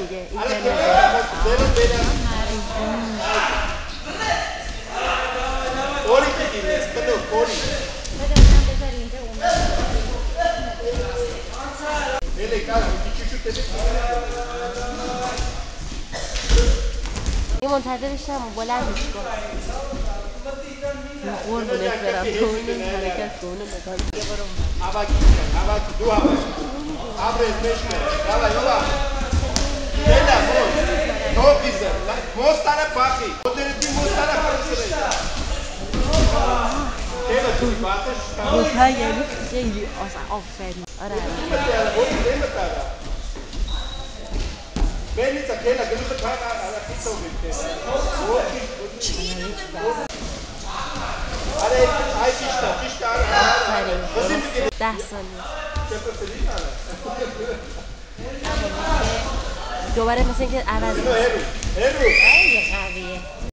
میگه این منتظرشم بلندش کن قربونت برم تو این حرکت کن اونو نگاه روپا یعنی خیلی آفرین آره آفرین 10 ثانیه دوباره مثل اینکه عوض خیلی قویه